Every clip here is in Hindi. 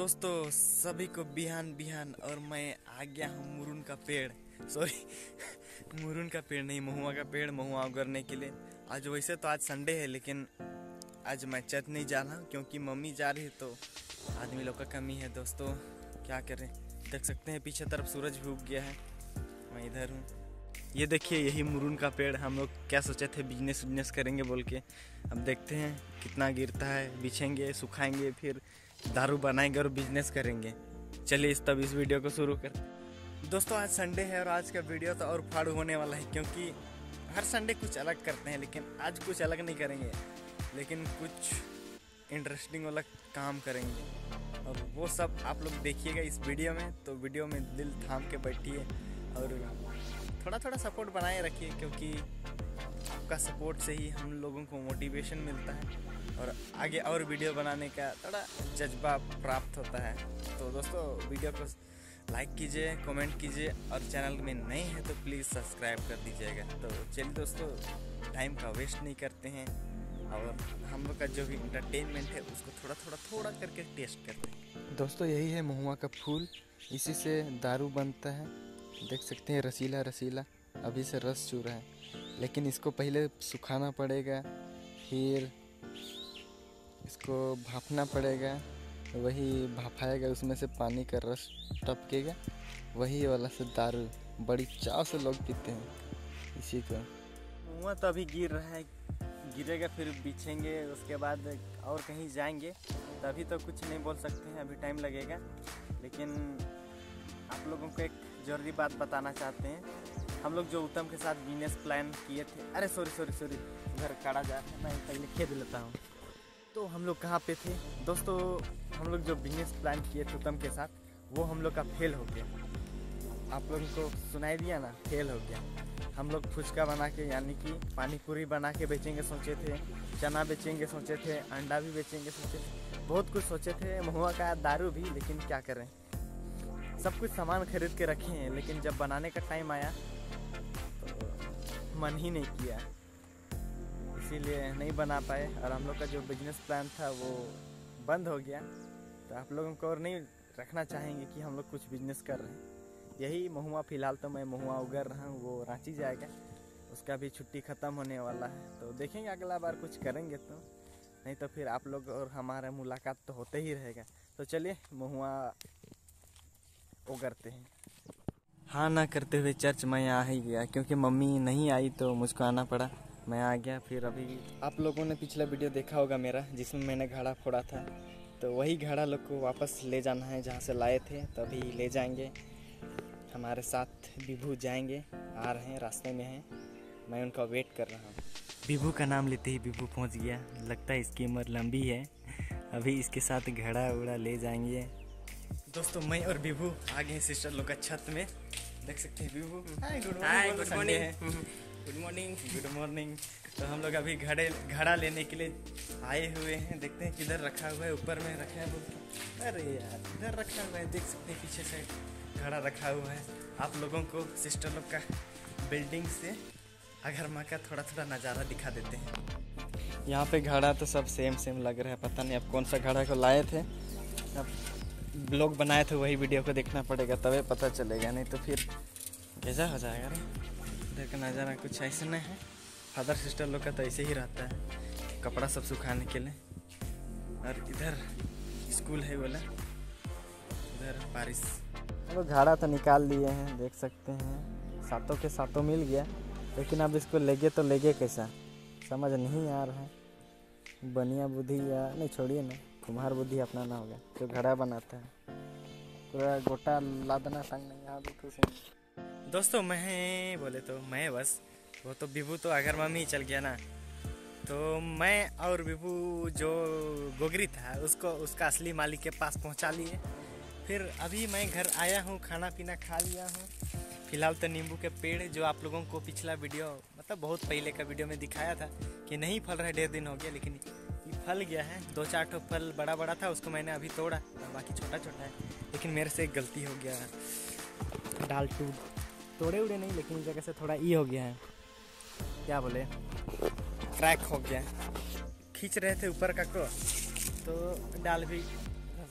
दोस्तों सभी को बिहान बिहान और मैं आ गया हूँ मुरुन का पेड़ मुरुन का पेड़ नहीं, महुआ का पेड़, महुआ उगरने के लिए। आज वैसे तो आज संडे है, लेकिन आज मैं चत नहीं जा रहा हूँ क्योंकि मम्मी जा रही है, तो आदमी लोग का कमी है। दोस्तों क्या करें, देख सकते हैं पीछे तरफ सूरज भी उग गया है, मैं इधर हूँ। ये देखिए, यही मुरुन का पेड़। हम लोग क्या सोचे थे बिजनेस करेंगे बोल के, अब देखते हैं कितना गिरता है। बिछेंगे, सुखाएंगे, फिर दारू बनाएंगे और बिजनेस करेंगे। चलिए इस वीडियो को शुरू कर। दोस्तों आज संडे है और आज का वीडियो तो और फाड़ू होने वाला है, क्योंकि हर संडे कुछ अलग करते हैं, लेकिन आज कुछ अलग नहीं करेंगे, लेकिन कुछ इंटरेस्टिंग वाला काम करेंगे। और वो सब आप लोग देखिएगा इस वीडियो में, तो वीडियो में दिल थाम के बैठिए और थोड़ा थोड़ा सपोर्ट बनाए रखिए, क्योंकि आपका सपोर्ट से ही हम लोगों को मोटिवेशन मिलता है और आगे और वीडियो बनाने का थोड़ा जज्बा प्राप्त होता है। तो दोस्तों वीडियो को लाइक कीजिए, कमेंट कीजिए और चैनल में नए हैं तो प्लीज़ सब्सक्राइब कर दीजिएगा। तो चलिए दोस्तों, टाइम का वेस्ट नहीं करते हैं और हम लोग का जो भी इंटरटेनमेंट है उसको थोड़ा करके टेस्ट करते हैं। दोस्तों यही है महुआ का फूल, इसी से दारू बनता है। देख सकते हैं रसीला रसीला अभी से रस चू रहा है, लेकिन इसको पहले सुखाना पड़ेगा, फिर इसको भापना पड़ेगा, वही भापाएगा, उसमें से पानी का रस टपकेगा, वही वाला से दारू बड़ी चाव से लोग पीते हैं इसी को। महुआ तो अभी गिर रहा है, गिरेगा फिर बिछेंगे, उसके बाद और कहीं जाएंगे, तभी तो कुछ नहीं बोल सकते हैं, अभी टाइम लगेगा। लेकिन आप लोगों को एक ज़रूरी बात बताना चाहते हैं। हम लोग जो उत्तम के साथ बिजनेस प्लान किए थे, अरे सॉरी उधर काढ़ा जा रहा है, मैं पहले खेद लेता हूँ। तो हम लोग कहाँ पे थे दोस्तों, हम लोग जो बिजनेस प्लान किए थे उत्तम के साथ, वो हम लोग का फेल हो गया। आप लोगों को सुनाई दिया ना, फेल हो गया। हम लोग फुचका बना के, यानी कि पानी पूरी बना के बेचेंगे सोचे थे, चना बेचेंगे सोचे थे, अंडा भी बेचेंगे सोचे थे, बहुत कुछ सोचे थे, महुआ का दारू भी। लेकिन क्या करें, सब कुछ सामान खरीद के रखे हैं, लेकिन जब बनाने का टाइम आया तो मन ही नहीं किया, इसीलिए नहीं बना पाए और हम लोग का जो बिजनेस प्लान था वो बंद हो गया। तो आप लोगों को और नहीं रखना चाहेंगे कि हम लोग कुछ बिजनेस कर रहे हैं। यही महुआ, फ़िलहाल तो मैं महुआ उगर रहा हूँ, वो रांची जाएगा, उसका भी छुट्टी ख़त्म होने वाला है। तो देखेंगे अगला बार कुछ करेंगे, तो नहीं तो फिर आप लोग और हमारा मुलाकात तो होते ही रहेगा। तो चलिए महुआ उगरते हैं। हाँ ना करते हुए चर्च मैं आ ही गया, क्योंकि मम्मी नहीं आई तो मुझको आना पड़ा, मैं आ गया। फिर अभी आप लोगों ने पिछला वीडियो देखा होगा मेरा, जिसमें मैंने घड़ा फोड़ा था, तो वही घड़ा लोग को वापस ले जाना है जहाँ से लाए थे, तभी ले जाएंगे। हमारे साथ विभू जाएंगे, आ रहे हैं, रास्ते में हैं, मैं उनका वेट कर रहा हूँ। विभू का नाम लेते ही विभू पहुँच गया, लगता है इसकी उम्र लंबी है। अभी इसके साथ घड़ा उड़ा ले जाएंगे। दोस्तों मैं और विभू आ गए सिस्टर लोग का छत में, देख सकते हैं। Vibhu good morning. तो हम लोग अभी घड़ा लेने के लिए आए हुए हैं, देखते हैं किधर रखा हुआ है, ऊपर में रखा है बोल के, अरे यार इधर रखा हुआ है, देख सकते हैं पीछे से घड़ा रखा हुआ है। आप लोगों को सिस्टर लोग का बिल्डिंग से अगर माँ का थोड़ा नज़ारा दिखा देते हैं। यहाँ पे घड़ा तो सब सेम लग रहा है, पता नहीं अब कौन सा घड़ा को लाए थे, अब ब्लॉग बनाए थे वही वीडियो को देखना पड़ेगा, तभी पता चलेगा, नहीं तो फिर कैसा हो जाएगा। रे इधर का नज़ारा कुछ ऐसा नहीं है, फादर सिस्टर लोग का तो ऐसे ही रहता है, कपड़ा सब सुखाने के लिए। और इधर स्कूल है बोला, इधर बारिश। चलो घड़ा तो निकाल लिए हैं, देख सकते हैं सातों के सातों मिल गया, लेकिन अब इसको लेगे कैसा समझ नहीं आ रहा है। बनिया बुद्धि या नहीं, छोड़िए ना, कुम्हार बुद्धि अपनाना होगा, जो घड़ा बनाता है पूरा गोटा लादना संग नहीं यहाँ बिल्कुल से। दोस्तों मैं बोले तो मैं बस, वो तो विभू तो अगर मम्मी चल गया ना, तो मैं और विभू जो गोगरी था उसको उसका असली मालिक के पास पहुंचा लिए। फिर अभी मैं घर आया हूं, खाना पीना खा लिया हूं। फिलहाल तो नींबू के पेड़, जो आप लोगों को पिछला वीडियो मतलब बहुत पहले का वीडियो में दिखाया था कि नहीं फल रहा है, 1.5 दिन हो गया, लेकिन ये फल गया है। 2-4 ठो फल बड़ा था, उसको मैंने अभी तोड़ा, बाकी छोटा है। लेकिन मेरे से एक गलती हो गया, डाल टूट तोड़े उड़े नहीं, लेकिन जगह से थोड़ा ई हो गया है, क्या बोले, क्रैक हो गया। खींच रहे थे ऊपर का को, तो डाल भी धंस गया।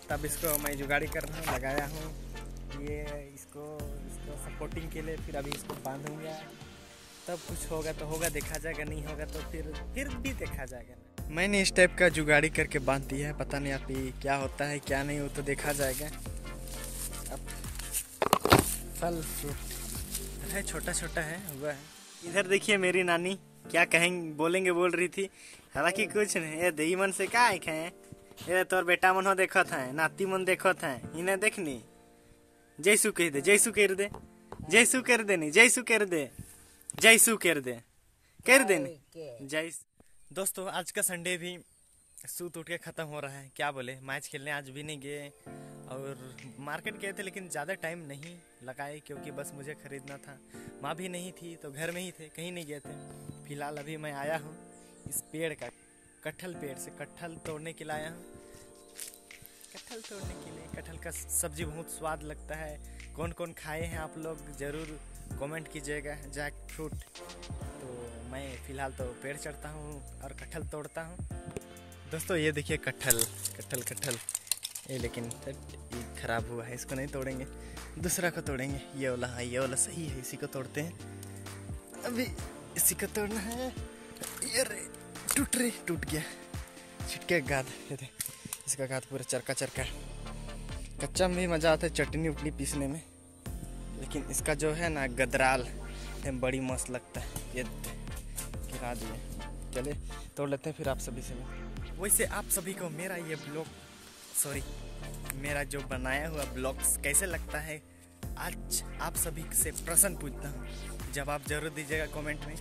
तब इसको मैं जुगाड़ी कर रहा हूँ, लगाया हूँ ये इसको सपोर्टिंग के लिए। फिर अभी इसको बांधूंगा, तब कुछ होगा तो होगा, देखा जाएगा, नहीं होगा तो फिर भी देखा जाएगा। मैंने इस टाइप का जुगाड़ी करके बांध दिया है, पता नहीं अभी क्या होता है क्या नहीं, वो तो देखा जाएगा। अब फल फ्रूट है, छोटा छोटा है, हुआ है। इधर देखिए मेरी नानी क्या कहेंगे, बोलेंगे बोल रही थी, हालांकि कुछ नहीं। ये दही मन से क्या आए हैं, ये तोर बेटा मन हो देखो था, नाती मन देखो था, इन्हें देखनी जैसू कह दे, जैसू कर दे, जैसू कर दे, नहीं जैसू कर दे, जैसू कर दे, कर दे जय। दोस्तों आज का संडे भी सूत उठ के ख़त्म हो रहा है, क्या बोले, मैच खेलने आज भी नहीं गए और मार्केट गए थे लेकिन ज़्यादा टाइम नहीं लगाए क्योंकि बस मुझे ख़रीदना था। माँ भी नहीं थी तो घर में ही थे, कहीं नहीं गए थे। फिलहाल अभी मैं आया हूँ इस पेड़ का, कटहल पेड़ से कटहल तोड़ने के लिए आया हूँ। कटहल तोड़ने के लिए, कटहल का सब्जी बहुत स्वाद लगता है। कौन कौन खाए हैं आप लोग ज़रूर कमेंट कीजिएगा। जैक फ्रूट, तो मैं फ़िलहाल तो पेड़ चढ़ता हूँ और कटहल तोड़ता हूँ। दोस्तों ये देखिए कटहल कटहल कटहल, ये लेकिन ये ख़राब हुआ है, इसको नहीं तोड़ेंगे, दूसरा को तोड़ेंगे। ये वाला, हाँ ये वाला सही है, इसी को तोड़ते हैं। अभी इसी को तोड़ना है। ये रे टूट गया, छिटके गाद, ये थे इसका गाद पूरा चरका चरका। कच्चा में भी मज़ा आता है चटनी उटनी पीसने में, लेकिन इसका जो है ना गदराल है, बड़ी मस्त लगता है। ये गिरा दिए, चले तोड़ लेते हैं फिर आप सभी से। वैसे आप सभी को मेरा ये ब्लॉग, मेरा जो बनाया हुआ ब्लॉग्स कैसे लगता है, आज आप सभी से प्रश्न पूछता हूँ, जवाब जरूर दीजिएगा कमेंट में,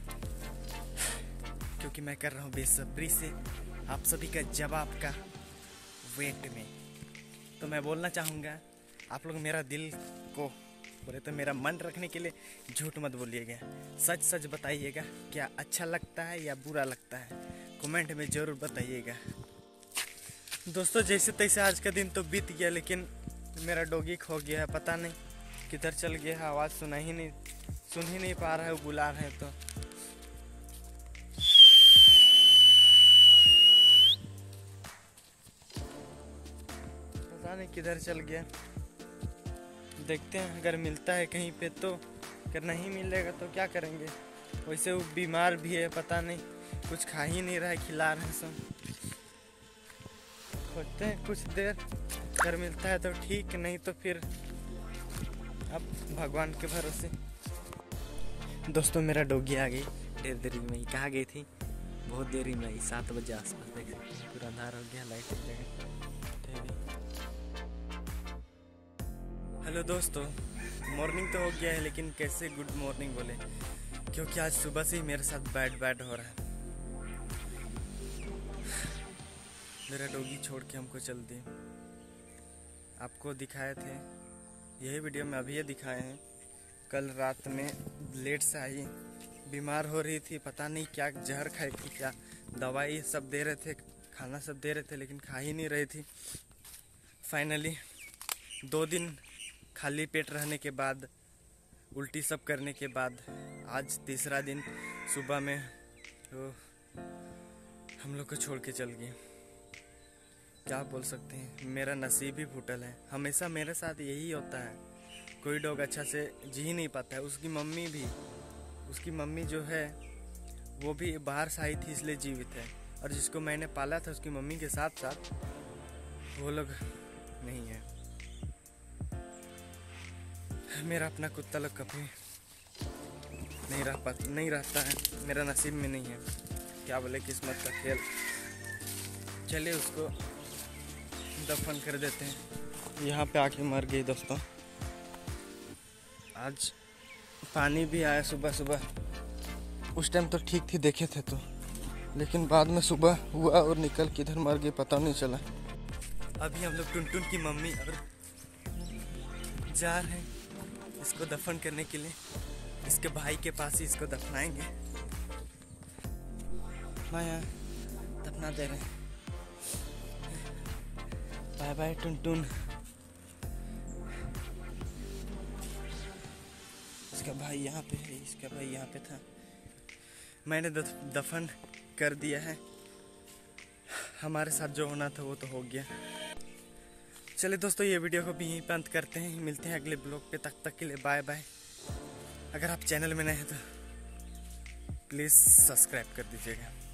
क्योंकि मैं कर रहा हूँ बेसब्री से आप सभी का जवाब का वेट में। तो मैं बोलना चाहूँगा, आप लोग मेरा दिल को बोले तो मेरा मन रखने के लिए झूठ मत बोलिएगा, सच सच बताइएगा, क्या अच्छा लगता है या बुरा लगता है, कमेंट में ज़रूर बताइएगा। दोस्तों जैसे तैसे आज का दिन तो बीत गया, लेकिन मेरा डॉगी खो गया है, पता नहीं किधर चल गया है, आवाज़ सुन ही नहीं पा रहा है, वो बुला रहे हैं तो। पता नहीं किधर चल गया, देखते हैं अगर मिलता है कहीं पे तो, अगर नहीं मिलेगा तो क्या करेंगे। वैसे वो बीमार भी है, पता नहीं कुछ खा ही नहीं रहा है, खिला रहे हैं सब। खोजते हैं कुछ देर, अगर मिलता है तो ठीक, नहीं तो फिर अब भगवान के भरोसे। दोस्तों मेरा डॉगी आ गई, ढेर देरी में। कहाँ गई थी, बहुत देरी में, 7 बजे आसपास, देख सकते हैं पूरा अंधार हो गया, लाइट हो गया। हेलो दोस्तों, मॉर्निंग तो हो गया है, लेकिन कैसे गुड मॉर्निंग बोले, क्योंकि आज सुबह से ही मेरे साथ बैड हो रहा है। मेरा डॉगी छोड़ के हमको चल दी। आपको दिखाए थे यही वीडियो में, अभी ये दिखाए हैं। कल रात में लेट से आई, बीमार हो रही थी, पता नहीं क्या जहर खाई थी, क्या दवाई सब दे रहे थे, खाना सब दे रहे थे, लेकिन खा ही नहीं रही थी। फाइनली 2 दिन खाली पेट रहने के बाद, उल्टी सब करने के बाद, आज तीसरा दिन सुबह में तो हम लोग को छोड़ के चल गई। क्या बोल सकते हैं, मेरा नसीब ही फूटल है। हमेशा मेरे साथ यही होता है, कोई डॉग अच्छा से जी ही नहीं पाता है। उसकी मम्मी जो है वो भी बाहर से आई थी, इसलिए जीवित है, और जिसको मैंने पाला था उसकी मम्मी के साथ साथ वो लोग नहीं है। मेरा अपना कुत्ता लोग कभी नहीं रहता है, मेरा नसीब में नहीं है, क्या बोले, किस्मत का खेल। चलिए उसको दफन कर देते हैं। यहाँ पे आके मर गई दोस्तों। आज पानी भी आया सुबह, उस टाइम तो ठीक थी, देखे थे तो, लेकिन बाद में सुबह हुआ और निकल किधर मर गई पता नहीं चला। अभी हम लोग टुनटुन की मम्मी और जा रहे हैं इसको दफन करने के लिए, इसके भाई के पास ही इसको दफनाएंगे। माया दफना दे रहे हैं। Bye bye Tuntun. इसका भाई यहाँ पे है, इसका भाई यहाँ पे था, मैंने दफन कर दिया है। हमारे साथ जो होना था वो तो हो गया। चलिए दोस्तों, ये वीडियो को भी यहीं पे अंत करते हैं। मिलते हैं अगले ब्लॉग पे, तक के लिए बाय बाय। अगर आप चैनल में नए हैं तो प्लीज़ सब्सक्राइब कर दीजिएगा।